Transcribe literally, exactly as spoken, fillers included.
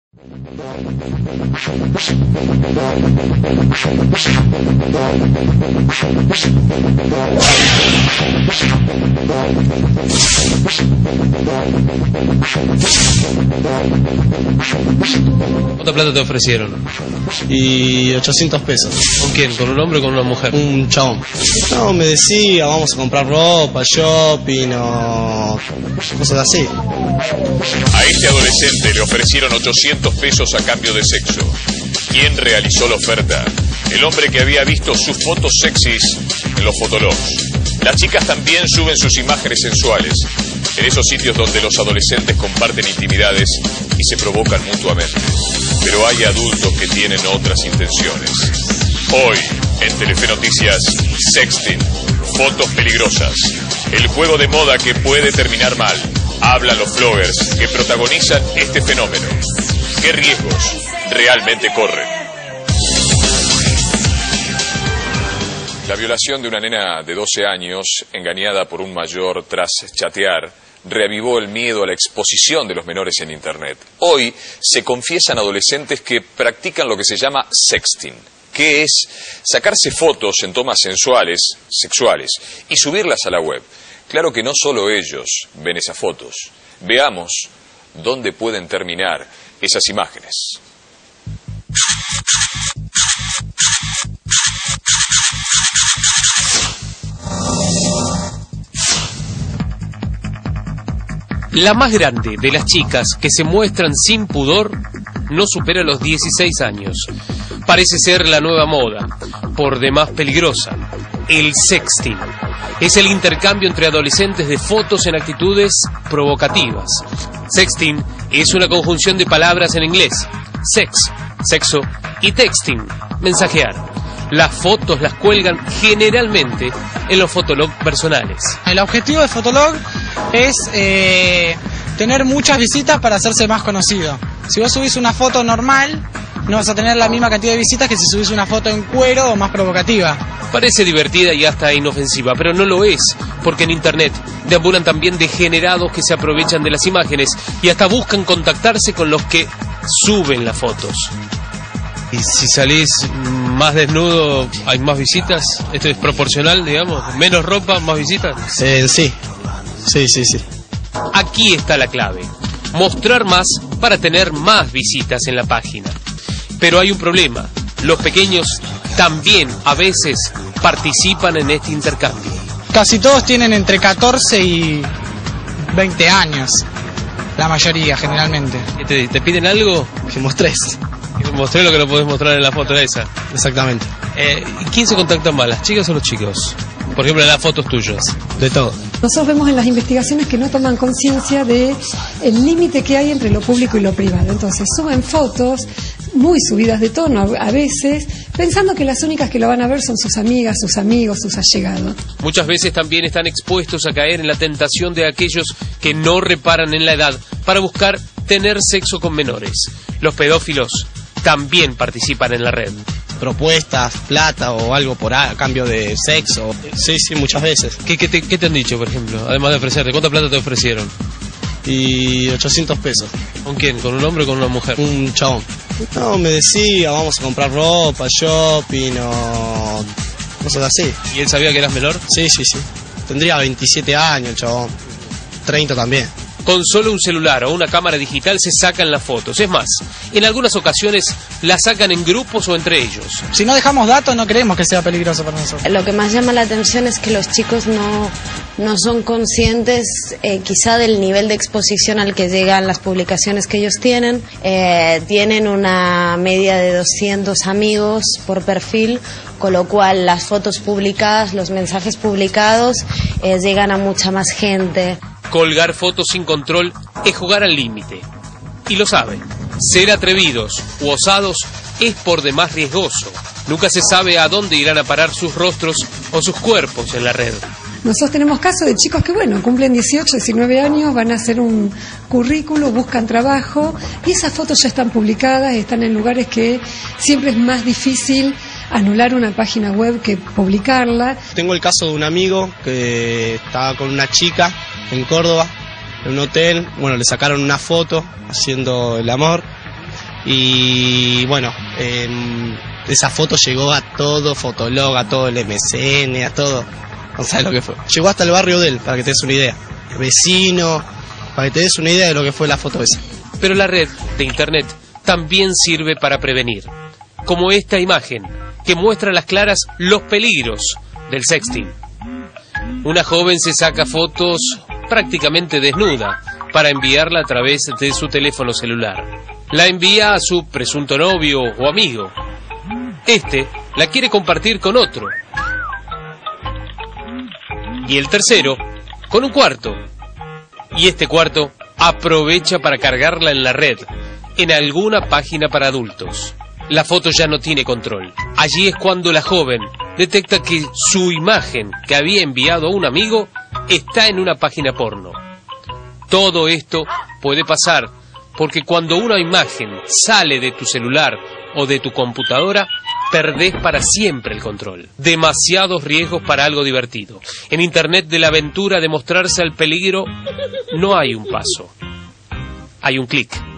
¿Cuánta plata te ofrecieron? Y ochocientos pesos. ¿Con quién? ¿Con un hombre o con una mujer? Un chabón. No, me decía, vamos a comprar ropa, shopping o cosas así. A este adolescente le ofrecieron ochocientos pesos a cambio de sexo. ¿Quién realizó la oferta? El hombre que había visto sus fotos sexys en los fotologs. Las chicas también suben sus imágenes sensuales en esos sitios donde los adolescentes comparten intimidades y se provocan mutuamente. Pero hay adultos que tienen otras intenciones. Hoy, en Telefe Noticias, Sexting, fotos peligrosas. El juego de moda que puede terminar mal. Hablan los bloggers que protagonizan este fenómeno. ¿Qué riesgos realmente corren? La violación de una nena de doce años, engañada por un mayor tras chatear, reavivó el miedo a la exposición de los menores en Internet. Hoy se confiesan adolescentes que practican lo que se llama sexting, que es sacarse fotos en tomas sensuales, sexuales, y subirlas a la web. Claro que no solo ellos ven esas fotos. Veamos dónde pueden terminar esas imágenes. La más grande de las chicas que se muestran sin pudor no supera los dieciséis años. Parece ser la nueva moda, por demás peligrosa. El sexting es el intercambio entre adolescentes de fotos en actitudes provocativas. Sexting es una conjunción de palabras en inglés: sex, sexo, y texting, mensajear. Las fotos las cuelgan generalmente en los fotologs personales. El objetivo de Fotolog es eh, tener muchas visitas para hacerse más conocido. Si vos subís una foto normal, no vas a tener la misma cantidad de visitas que si subís una foto en cuero o más provocativa. Parece divertida y hasta inofensiva, pero no lo es, porque en Internet deambulan también degenerados que se aprovechan de las imágenes y hasta buscan contactarse con los que suben las fotos. ¿Y si salís más desnudo, hay más visitas? ¿Esto es proporcional, digamos? ¿Menos ropa, más visitas? Eh, sí, sí, sí, sí. Aquí está la clave. Mostrar más para tener más visitas en la página. Pero hay un problema. Los pequeños también a veces participan en este intercambio. Casi todos tienen entre catorce y veinte años. La mayoría, generalmente. ¿Te, te piden algo? Que mostres. Mostré lo que no podés mostrar en la foto esa. Exactamente. Eh, ¿Quién se contacta más, las chicas o los chicos? Por ejemplo, en las fotos tuyas. De todo. Nosotros vemos en las investigaciones que no toman conciencia de el límite que hay entre lo público y lo privado. Entonces suben fotos muy subidas de tono a veces, pensando que las únicas que lo van a ver son sus amigas, sus amigos, sus allegados. Muchas veces también están expuestos a caer en la tentación de aquellos que no reparan en la edad para buscar tener sexo con menores. Los pedófilos también participan en la red. Propuestas, plata o algo por a, a cambio de sexo. Sí, sí, muchas veces. ¿Qué, qué, te, ¿Qué te han dicho, por ejemplo? Además de ofrecerte, ¿cuánta plata te ofrecieron? Y ochocientos pesos. ¿Con quién? ¿Con un hombre o con una mujer? Un chabón. No, me decía, vamos a comprar ropa, shopping o cosas así. ¿Y él sabía que eras menor? Sí, sí, sí. Tendría veintisiete años el chabón. treinta también. Con solo un celular o una cámara digital se sacan las fotos. Es más, en algunas ocasiones las sacan en grupos o entre ellos. Si no dejamos datos, no creemos que sea peligroso para nosotros. Lo que más llama la atención es que los chicos no, no son conscientes eh, quizá del nivel de exposición al que llegan las publicaciones que ellos tienen. Eh, tienen una media de doscientos amigos por perfil, con lo cual las fotos publicadas, los mensajes publicados eh, llegan a mucha más gente. Colgar fotos sin control es jugar al límite. Y lo saben. Ser atrevidos u osados es por demás riesgoso. Nunca se sabe a dónde irán a parar sus rostros o sus cuerpos en la red. Nosotros tenemos casos de chicos que, bueno, cumplen dieciocho, diecinueve años, van a hacer un currículo, buscan trabajo y esas fotos ya están publicadas, están en lugares que siempre es más difícil anular una página web que publicarla. Tengo el caso de un amigo que estaba con una chica en Córdoba, en un hotel. Bueno, le sacaron una foto haciendo el amor Y bueno, eh, esa foto llegó a todo Fotolog, a todo el M C N, a todo. No sabes lo que fue. Llegó hasta el barrio de él, para que te des una idea. Vecino, para que te des una idea de lo que fue la foto esa. Pero la red de internet también sirve para prevenir, como esta imagen que muestra a las claras los peligros del sexting. Una joven se saca fotos prácticamente desnuda para enviarla a través de su teléfono celular. La envía a su presunto novio o amigo. Este la quiere compartir con otro. Y el tercero con un cuarto. Y este cuarto aprovecha para cargarla en la red, en alguna página para adultos. La foto ya no tiene control. Allí es cuando la joven detecta que su imagen que había enviado a un amigo está en una página porno. Todo esto puede pasar porque cuando una imagen sale de tu celular o de tu computadora, perdés para siempre el control. Demasiados riesgos para algo divertido. En internet de la aventura de mostrarse al peligro, no hay un paso. Hay un clic.